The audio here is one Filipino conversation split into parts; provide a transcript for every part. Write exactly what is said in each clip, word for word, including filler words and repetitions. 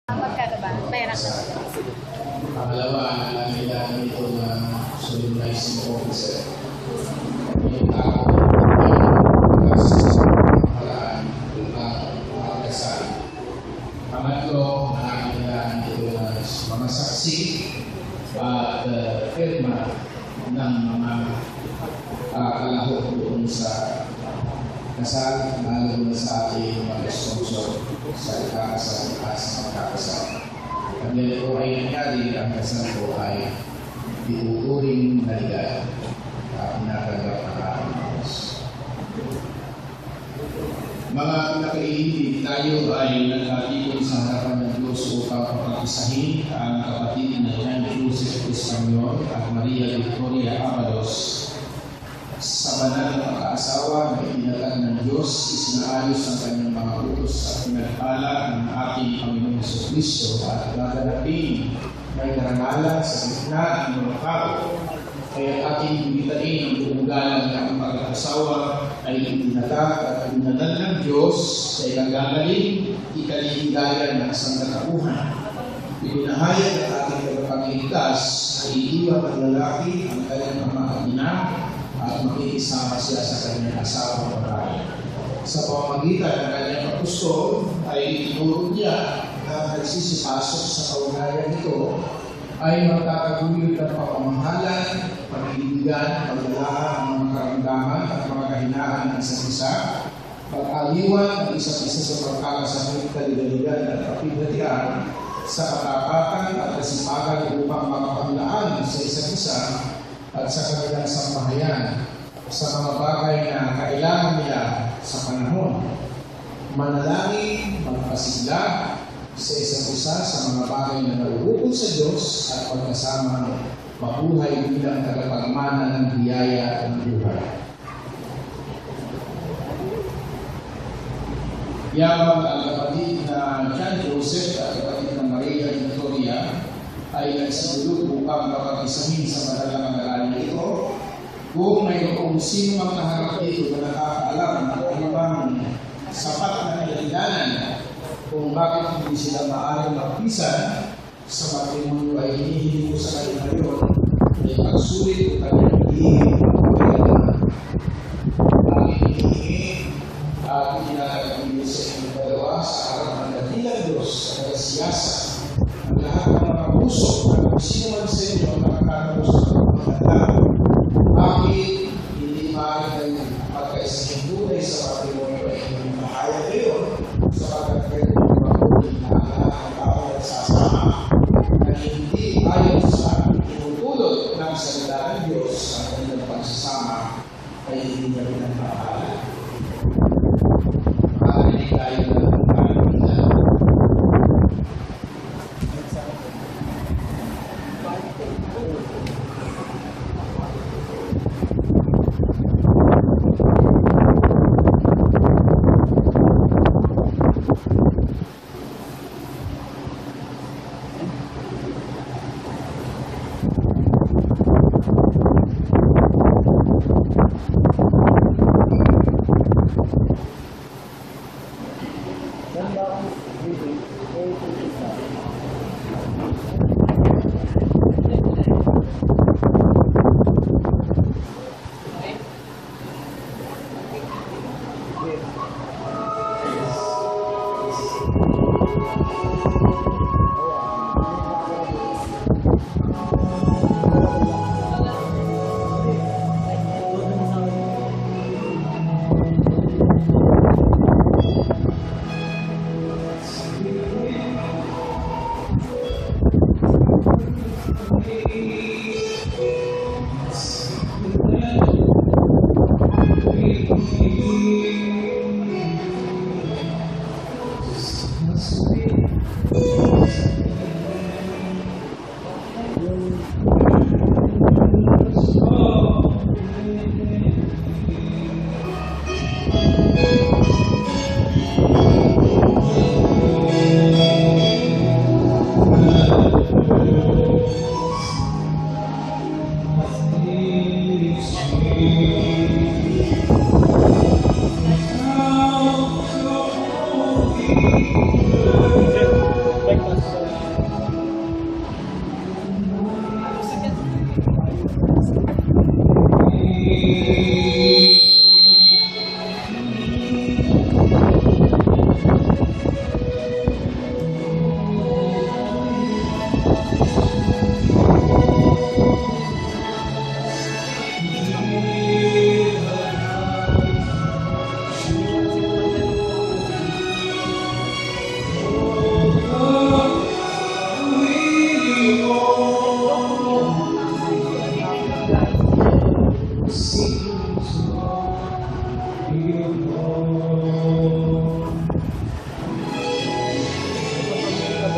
Magkano ba? Pera ka. Pangalawa, nalamilan ito ng solemnizing officer. Yung tao na sa paraan ng pagkasal. Pangatlo, nalamilan ito ng mga saksi at uh, firma ng mga uh, kalahok doon sa kasal, lalo na sa ating mga sponsor sa ikakasal at sa magkakasal. Pag yan po ay nangyari, ang kasal po ay tinuturing na ligaw at tinatanggap ng ating Diyos. Mga pinakaihindi, tayo ay nagkatipon sa harapan ng Diyos upang pagkakisahin ang kapatid na Jan Joseph Español at Maria Victoria Avalos. Sa banal na pag-aasawa na itinatag ng Diyos, isinaayos ang kanyang mga utos at pinagpala ng ating Panginoong Jesucristo at gaganapin may karangalan sa gitna ng mga tao. Kaya ating binitain ang bumugalan na ang pag-aasawa ay itinatag at pinanal ng Diyos sa ikagagaling, ikalihigayan ng sangkatauhan. Pinahayag at ating tagapagligtas ay iiwan ng lalaki ang kanyang ama at ina at makikisama siya sa kanyang asawang babae. Sa pamamagitan ng kanyang apostol ay itinuro niya na nagsisipasok sa kaugnayan nito ay magkakagulid ng pagmamahalan, pag-ibigan, paglalaan ng mga karamdaman at mga kahinaan ng isa't isa, pag-aliwan ng isa't isa sa pagkakasakit, kalidaligan at kapigatian sa katapatan at kasipagan upang makapaglaan sa isa't isa at sa kanilang sambahayan sa mga bagay na kailangan nila sa panahon. Manalangin, magpasigla sa isa't isa sa mga bagay na nauukol sa Diyos at pagkasama mabuhay bilang tagapagmana ng biyaya ng buhay. Yabang ang kapatid na Jan Joseph at kapatid na Maria Victoria ay nagsimulog upang mapag-isahin sa madalang ang ito. Kung mayroong sino ang naharap dito na nakakaalam na kung ibang sapat na kailanganan kung bakit hindi sila maaaring magpisan sa matrimonyo ay hinihingi ko sa kanila ngayon ay pagsulit o kanyang hihingin o kailangan. Aking hihingin at pinakagawin sa inyong dalawa sa harap ng dakilang Diyos sa kagasiyasa ang lahat ng mga puso at kung sino man sa inyo ang nakakatapos ng pagkakata. Bakit hindi maaaring kayo pagkaisahing tunay sa patrimonyo ay inyong mahayag kayo sapagkat kayo mabuting na ang lahat ng tao ay nagsasama na hindi ayon sa tinutulot ng salita ng Diyos ang kanilang pagsasama ay hindi na pinagpapahala. Makakarinig tayo ng pagkakilan.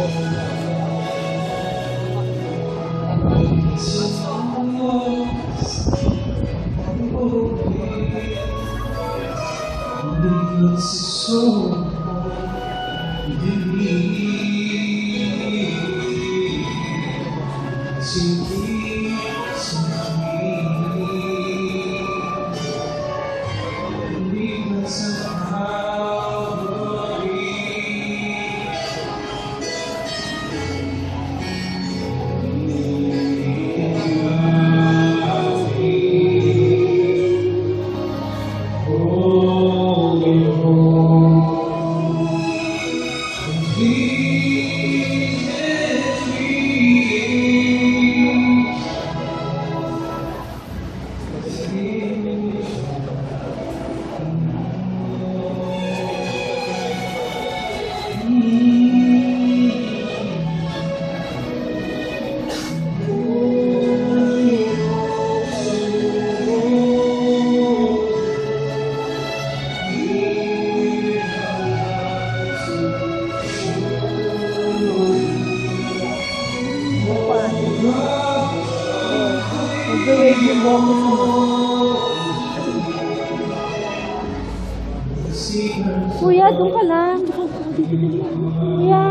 Kuya, doon ka lang. Kuya.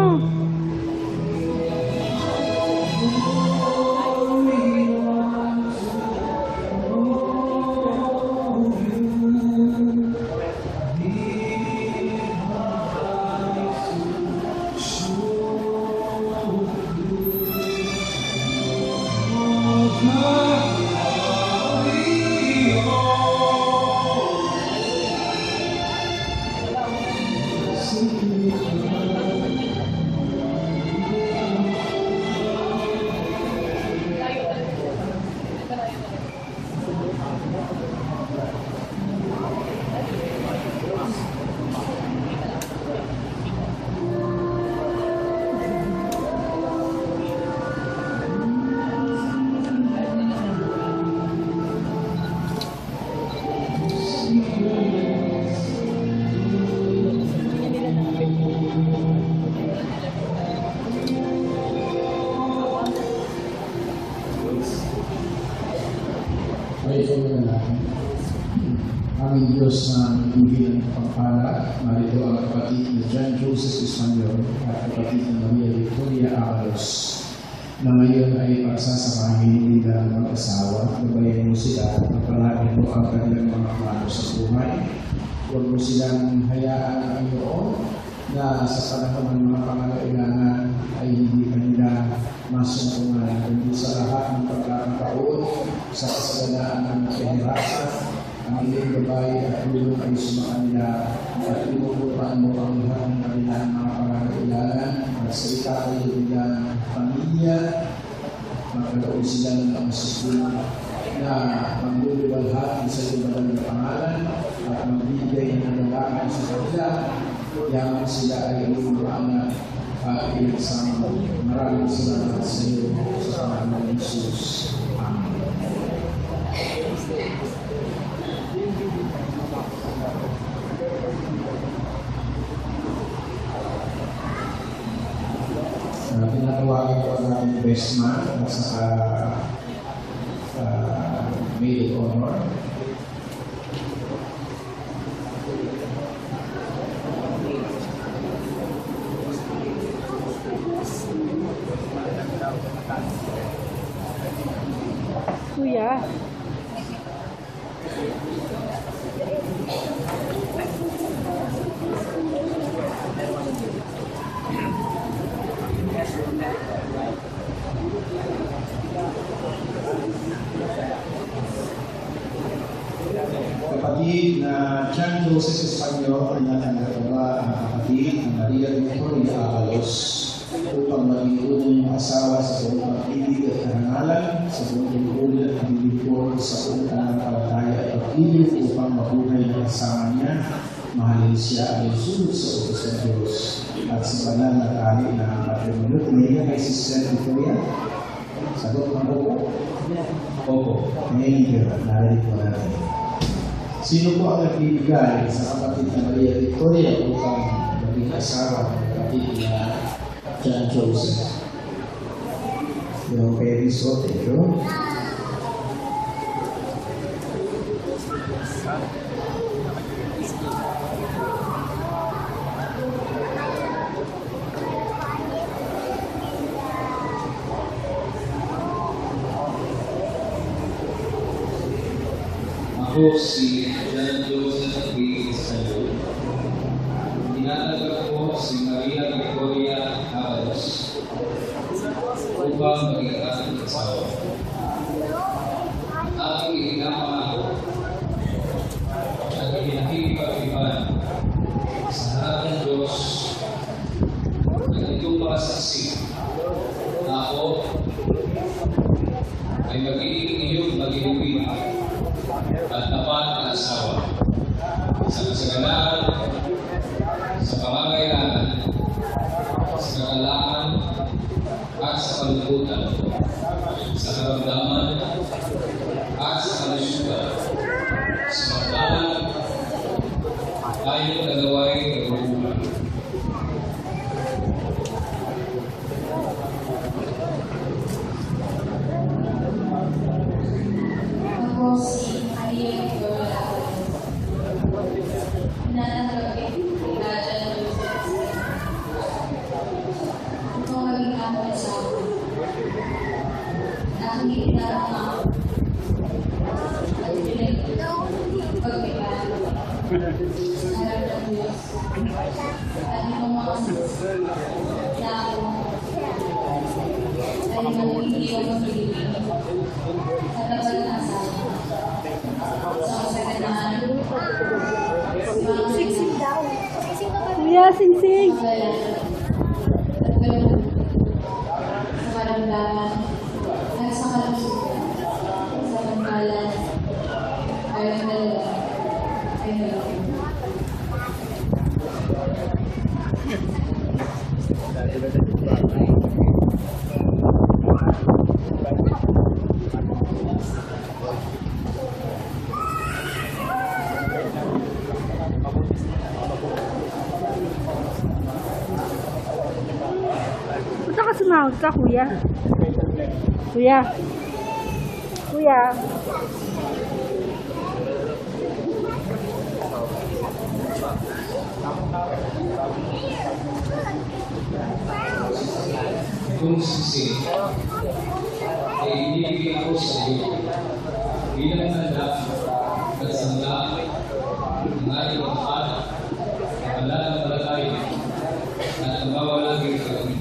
Aming Diyos na nagbibigay ng pagpapala, marito ang kapatid na John Joseph Español at kapatid na Maria Victoria Avalos na ngayon ay pagsasamahin bilang mag-asawa. Gabayan mo sila at palagin mo ang kanilang mga plano sa buhay. Huwag mo silang hayaan na mayroon na sa panahon ng mga pangangailangan ay hindi kanila masungkungan, kundi sa lahat ng pagkakataon sa kasaganaan ng kahirapan. Ang ilang babae at tulong ay sumakanila at inuupan mo ang lahat ng kanilang mga pangangailangan. Magsalita kayo bilang pamilya, magkaroon sila ng pangasusun na magluluwalhati sa ibalang na pangalan at magbigay ng nalaman sa kanila. Yaman sila ay inuupan at inagsama. Maraming salamat sa iyo sa pangalan ng Jesus. Amen. Uh, tinatawagan ko ang ating best man at saka uh, maid of honor. Kuya. Kapatid na John Joseph Español ay natanggap ba ang kapatid na Maria Victoria Avalos upang maging unang yung asawa sa buong pag-ibig at karangalan, sa buong lingkulan at lingkod sa buong pananampalataya at pag-ibig upang mabuhay ng kasama niya, mahalin siya ay sunod sa utos ng Diyos at sa banal na tali na ang patrimonyo. Tumingin kay Sister Victoria. Sagot ng opo. Opo. Ngayon yun, narinig po natin. Sino po ang nagbibigay sa kapatid na Maria Victoria upang maging asawa ng kapatid na John Joseph. Yung very so, thank you. Ako si John Joseph B. Español. Tinatagap ko si Maria Victoria Avalos upang maging aking asawa. Aking itinapangako at itinakipag-iban sa harap ng Diyos at itong mga saksi na ako ay magiging iyong magiging at tapat na asawa sa kasagalaan, sa pangangailangan, sa kakalangan at sa kalungkutan, sa karamdaman at sa kalusugan, sa pagdalan tayong dalawa ay nagbubulan. Ako si Maria Victoria Nananagapit kay Rajan Joseph. Ito ang maging among asawa. Aking itinarang at pinag-pagpipan sa harap ng Diyos at itong mga na ako ay magiging ang Pilipino sa tapat na asawa. Sa kasagalaan, Singsing daw. Kuya, singsing. sa kalungkutan, sa karamdaman, at sa kalusugan, sa pagdalan, tayong dalawa ay nagbubulan. Punta ka sumahod ka, kuya. Kuya. Kuya. Kung sisi ay inibigay ko sa iyo bilang handa at sangla ng ating pagpala at pananampalataya at mawawalang kami.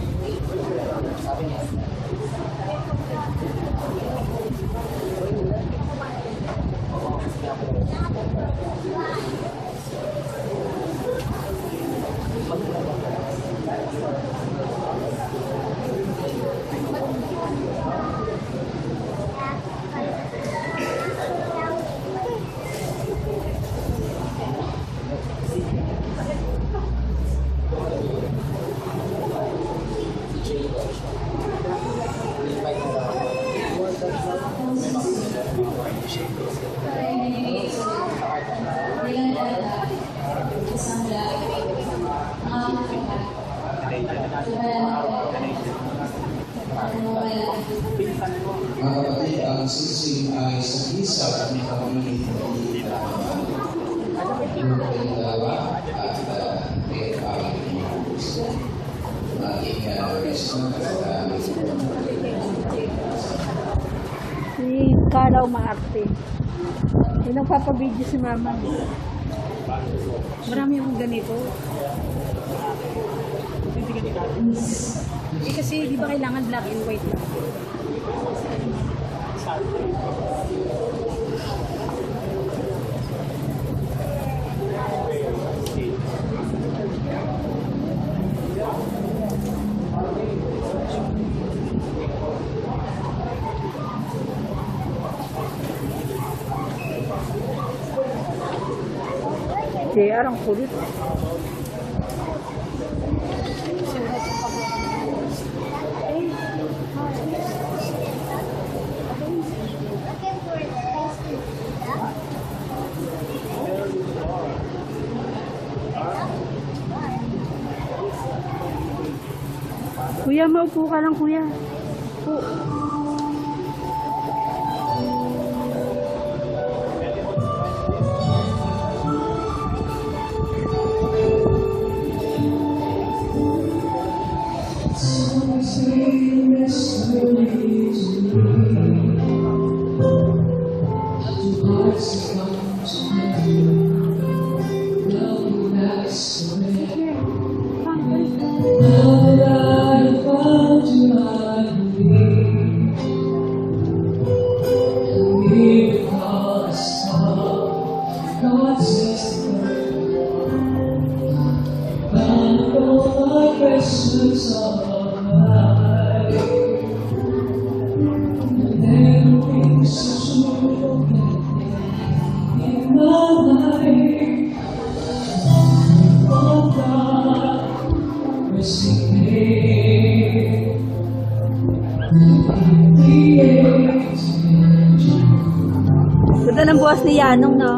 Mga kapatid, ang singsing ay sa isa at may pamilya yung dalawa at may pamilya maging restaurant at Si Kalaw Maarte. Yung nagpapabideo si mama. Marami akong ganito. Eh kasi di ba kailangan black and white lang? J R ang kulit. Kuya, maupo ka lang, kuya. Po. Ganda ng buwas ni Yanong, no?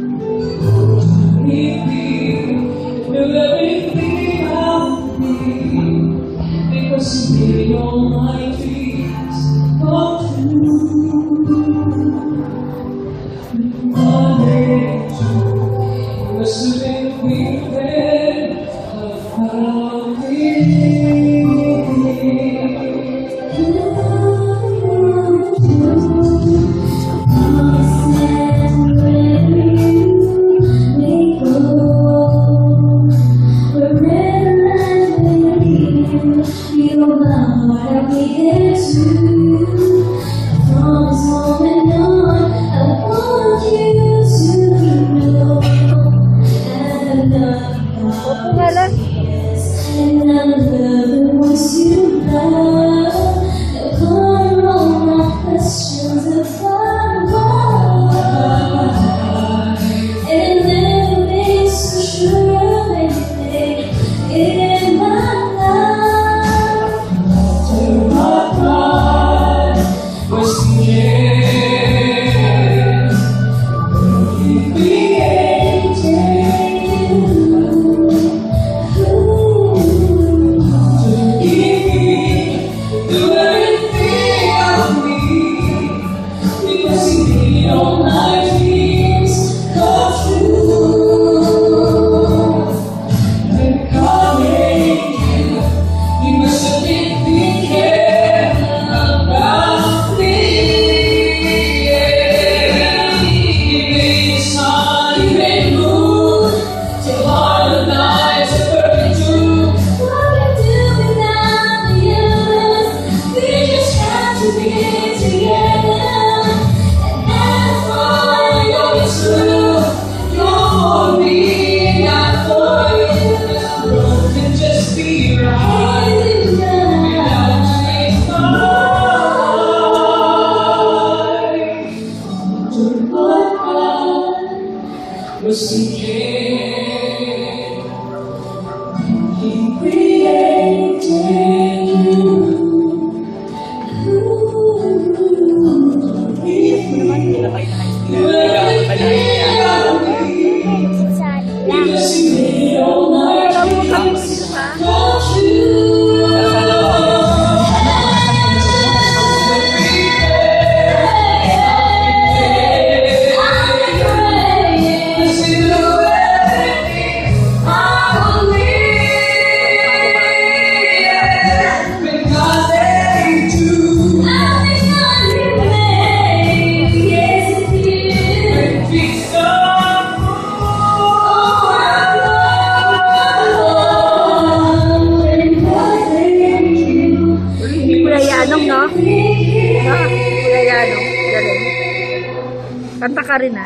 Kanta ka rin, ah.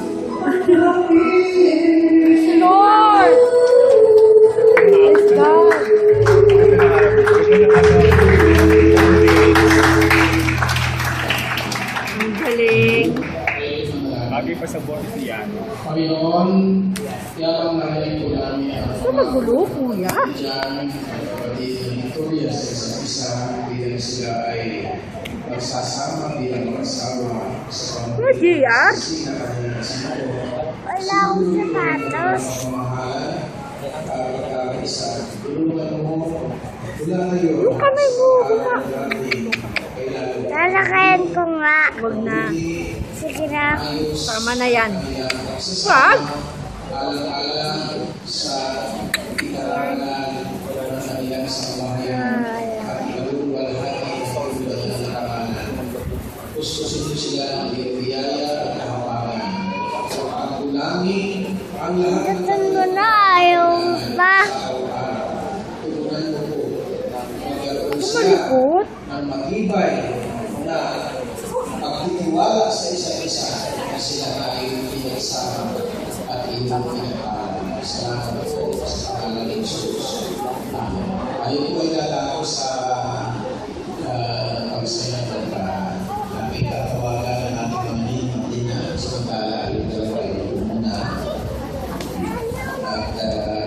Lord! Praise God! Ang galing. Bagay pa sa board siya. Panginoon, yabang narinig po namin ang Ito magulo, kuya. dyan, kapatid ng Victoria sa isa't isa, bilang sila ay nagsasama bilang mag-asawa sa Kuya J R? Wala akong sapatos. pamamahalan at pagkakaisa. Tulungan mo Yung kamay mo, buka. Lalakayan ko nga. Huwag na. Sige na. Tama na yan. Wag! Alang-alang sa ikarangan ng kanilang sambahayan at ikaluluwalhati sa pagbulan ng karangalan. Gustusin niyo sila ng biyaya at kahawagan. At ulangin ang lahat ng Tatan mo na. Ayaw pa. tugunan mo po. Magkaroon sila Malikot. ng matibay na pagtitiwala sa isa't isa na sila ay pinagsama at inyong pinagpapalala. Salamat po sa pangalan ni Jesus. Amen. Ayun po ay lalako sa uh, pagsayang at uh, namin tatawagan ng ating mga hindi na samantala yung dalawa ay muna. At uh,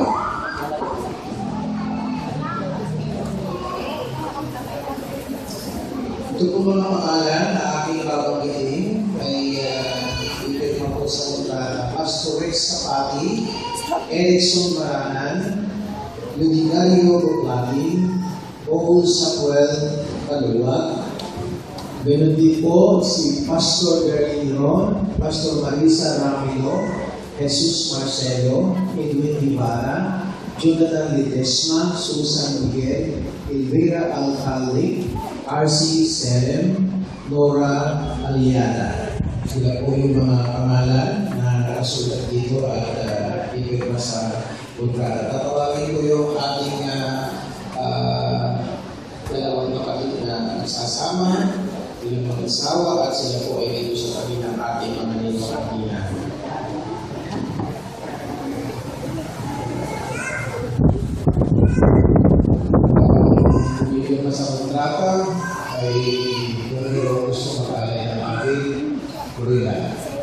ito po mga pangalan na aking babanggitin ay uh, ipirma po sa kontrata. Pastor Rex Sapati, Erickson Maranan, Ludigario Buklati, Paul Samuel Kaluluwa. Meron din po si Pastor Berlino, Pastor Marisa Ramilo, Jesus Marcelo, Edwin Ibarra, Jonathan Ledesma, Susan Miguel, Elvira Alcalde, R C Serem, Nora Aliada. Sila po yung mga pangalan na nakasulat dito at uh, ipirma sa kontrata. Tatawagin ko yung ating uh, uh, dalawang kapatid na nagsasama, yung mga asawa, at sila po ay dito sa kami ng ating mga nilokapina. Yung sa kontrata ay kung mayroong gusto mag-alay ng Mavic, Gorilla.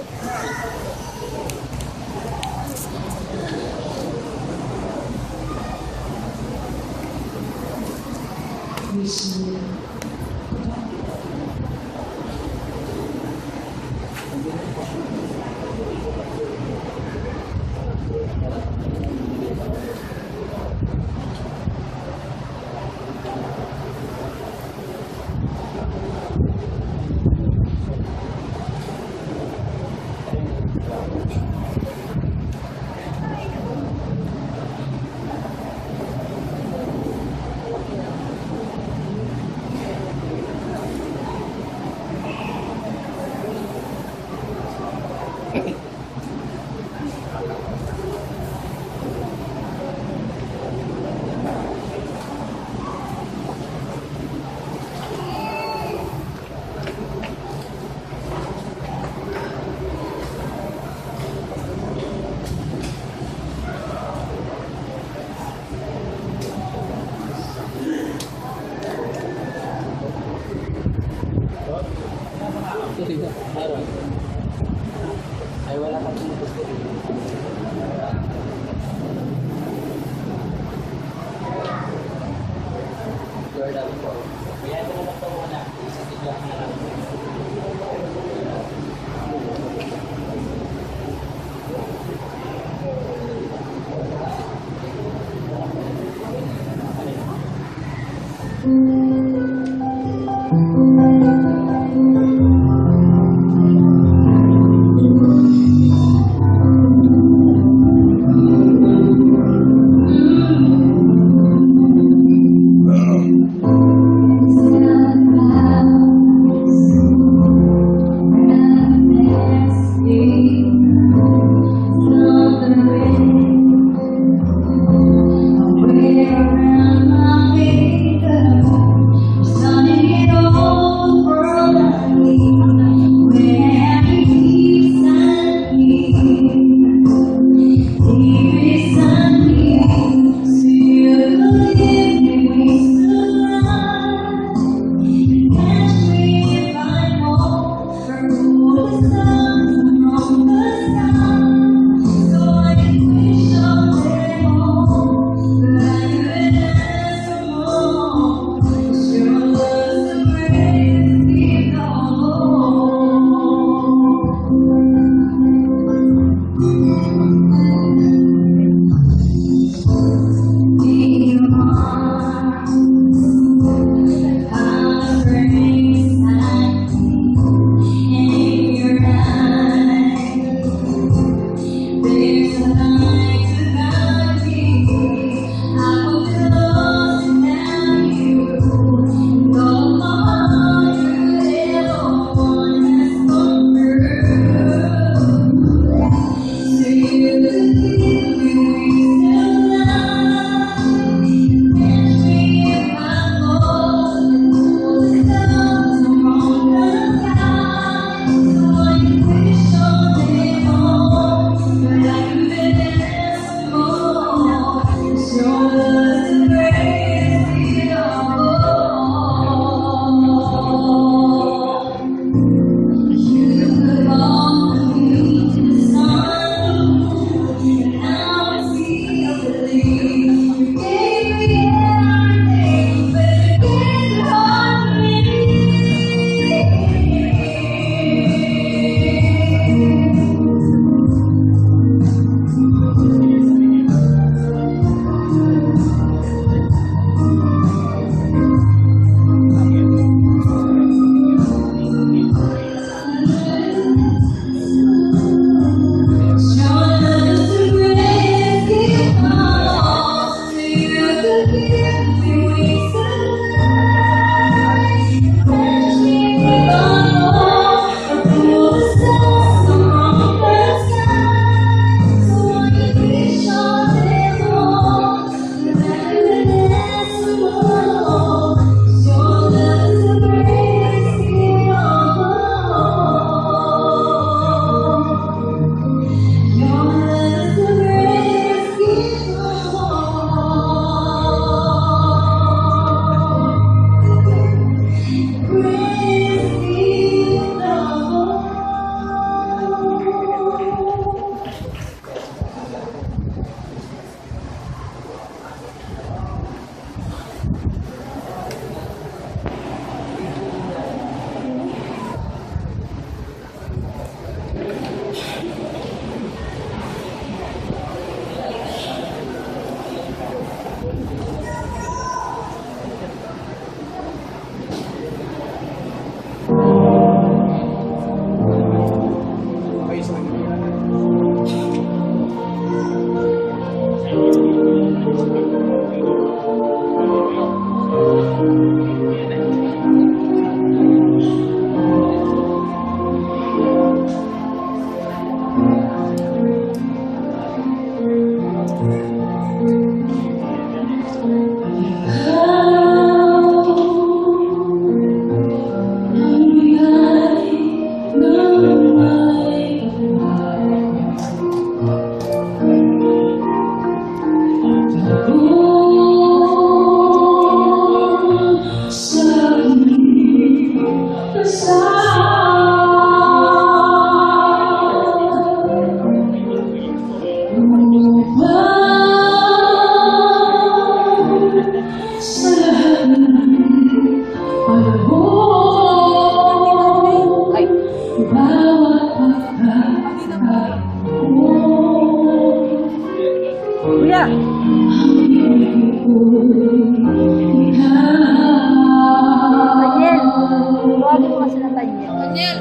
Ay, wala kang tumutusin. Jordan po. Kaya ito naman ito muna. Isa tigla na lang. Where am I? Kuya. Daniel, huwag mo kasi na Daniel. Daniel.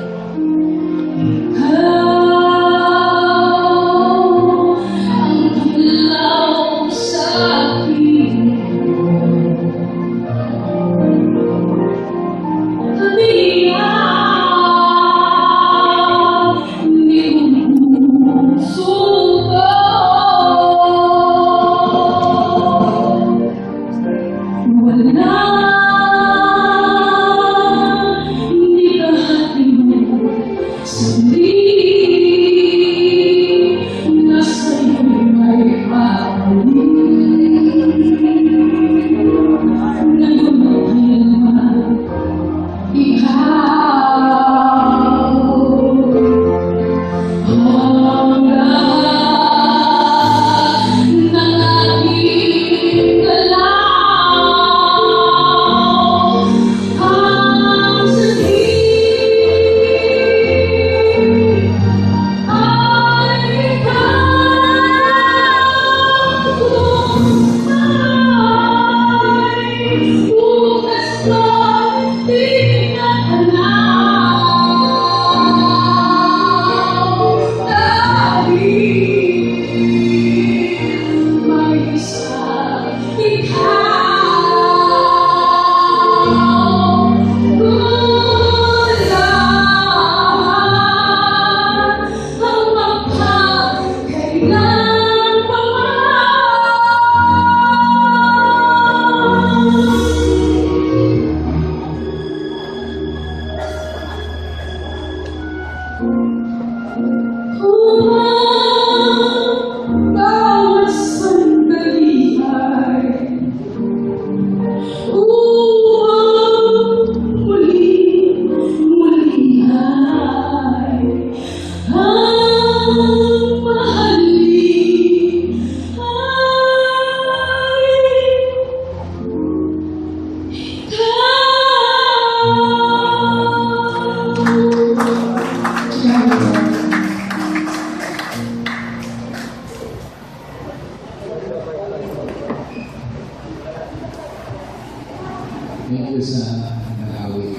Thank you sa nag-awit.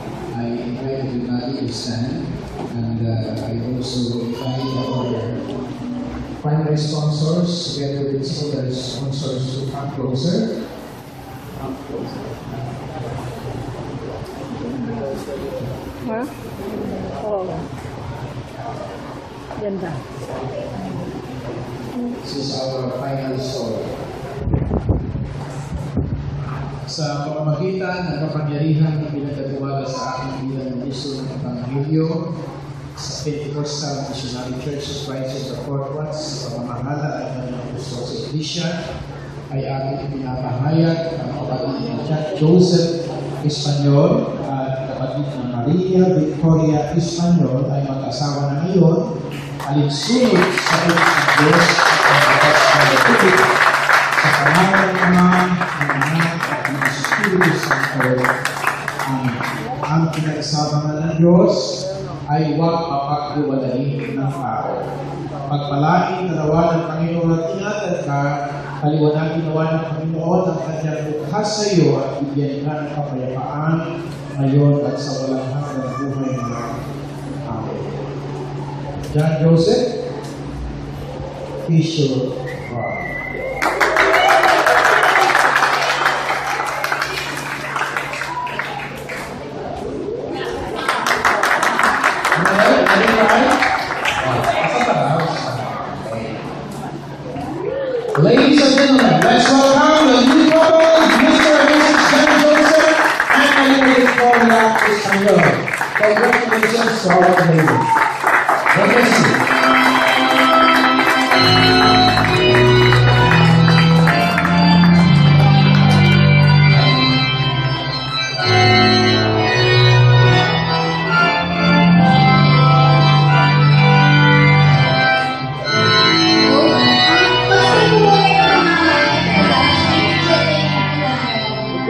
I invite everybody to stand, and uh, I also invite our primary sponsors together with secondary sponsors to come closer. Ha? Oo. Ganda. This is our final story. Sa pamamagitan ng kapangyarihan na pinagkatiwala sa aking bilang ministro ng Ebanghelyo sa Pentecostal Missionary Church of Christ of the Fourth Watch sa pamamahala at ng Apostol sa Iglesia, ay aking pinapahayag ang kapatid ni Joseph Español at kapatid ni Maria Victoria Español ay mag-asawa na ngayon, alinsunod sa ito ng Diyos at ang batas ng Republika. Sa pangalan ng Ama, ng Anak, at ng Espiritu Santo. Amen. Ang pinag-asabangan ng Diyos ay huwag mapaghiwalayin ng tao. Pagpalain dalawa ng Panginoon at ingatan ka, paliwanagin nawa ng Panginoon ang kanyang bukas sa iyo at bigyan ka ng kapayapaan ngayon at sa walang hanggang buhay na. Amen. John Joseph, Bishop Rob. Ladies and gentlemen, let's welcome the new couple, Mister and Missus John Joseph and Maria Victoria Español. Congratulations to all the ladies. God bless you.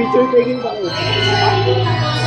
Picture taking pa kayo.